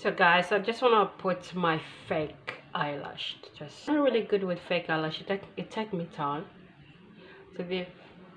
So guys, I just want to put my fake eyelash. Just not really good with fake eyelash. It take me time to be.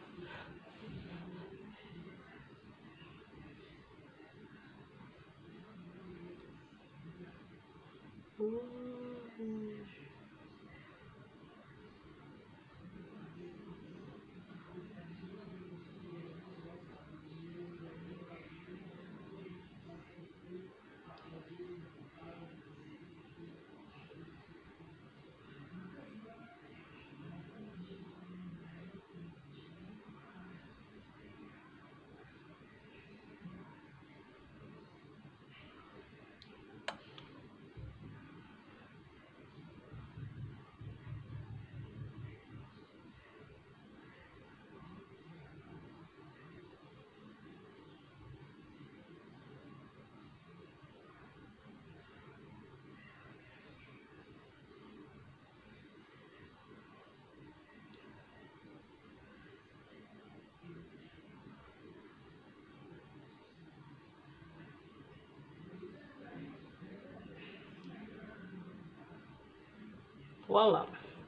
Voila.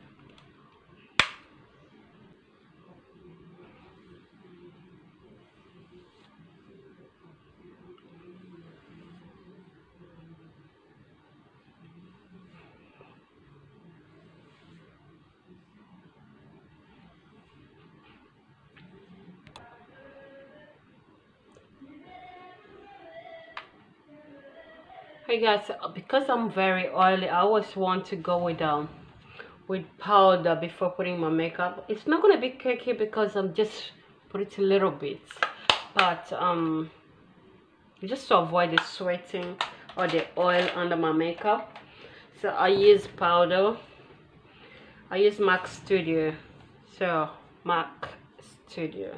Hey guys, because I'm very oily, I always want to go with powder before putting my makeup. It's not gonna be cakey because I'm just put it a little bit, but just to avoid the sweating or the oil under my makeup. So I use powder. I use MAC Studio. So MAC Studio.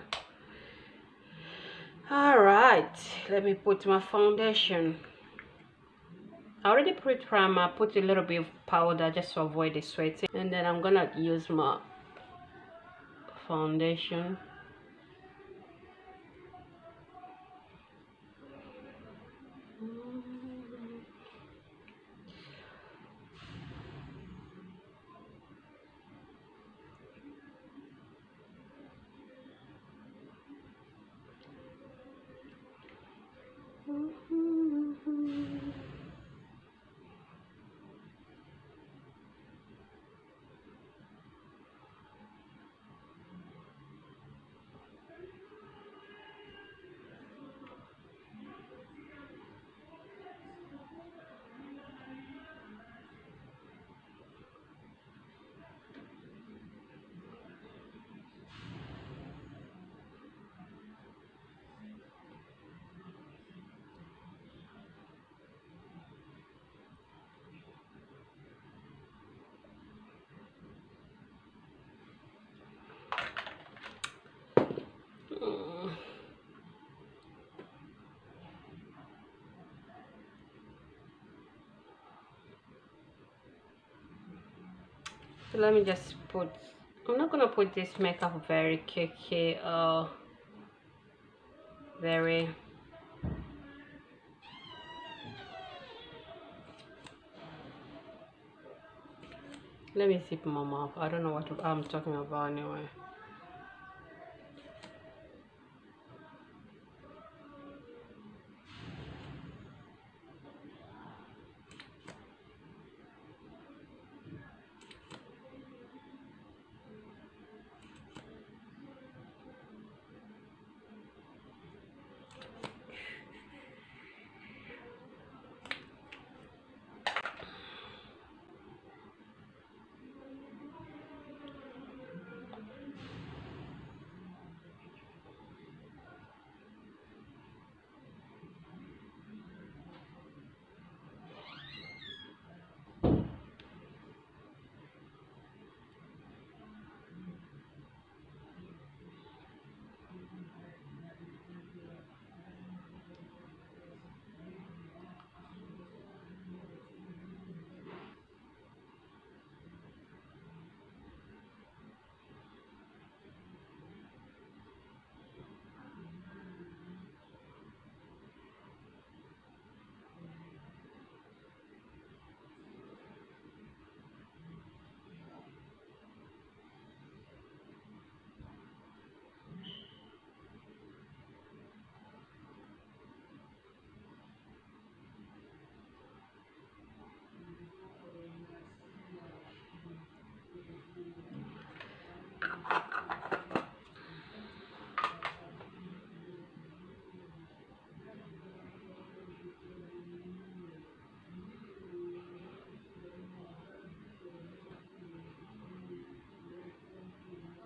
All right, let me put my foundation. I already put primer, put a little bit of powder just to avoid the sweating, and then I'm gonna use my foundation. So let me just put, I'm not gonna put this makeup very cakey, very, let me zip my mouth. I don't know what I'm talking about anyway.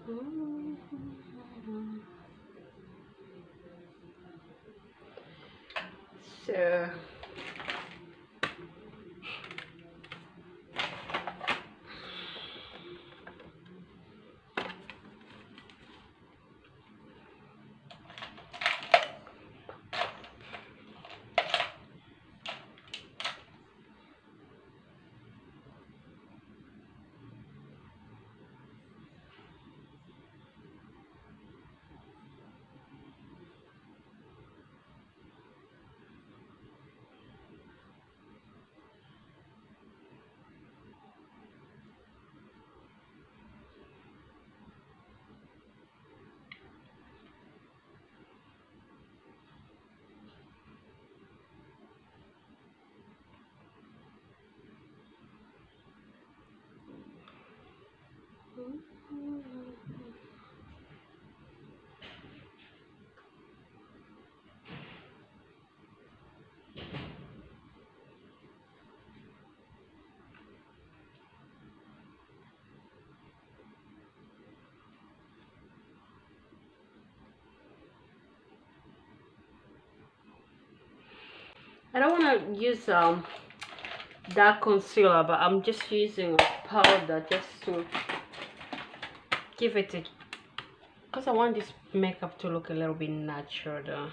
So I don't want to use dark concealer, but I'm just using a powder just to give it a, because I want this makeup to look a little bit natural though.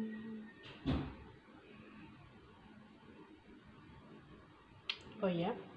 Oh yeah.